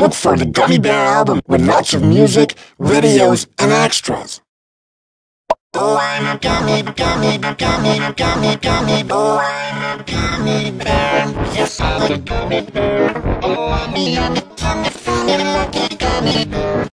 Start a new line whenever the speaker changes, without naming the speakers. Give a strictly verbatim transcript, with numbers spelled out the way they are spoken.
look for the Gummy Bear album with lots of music, videos, and extras. Oh, I'm a gummy, gummy, gummy, gummy, gummy. Oh, I'm a gummy bear. Yes, I'm a gummy bear. Oh, I'm a yummy, yummy, funny, lucky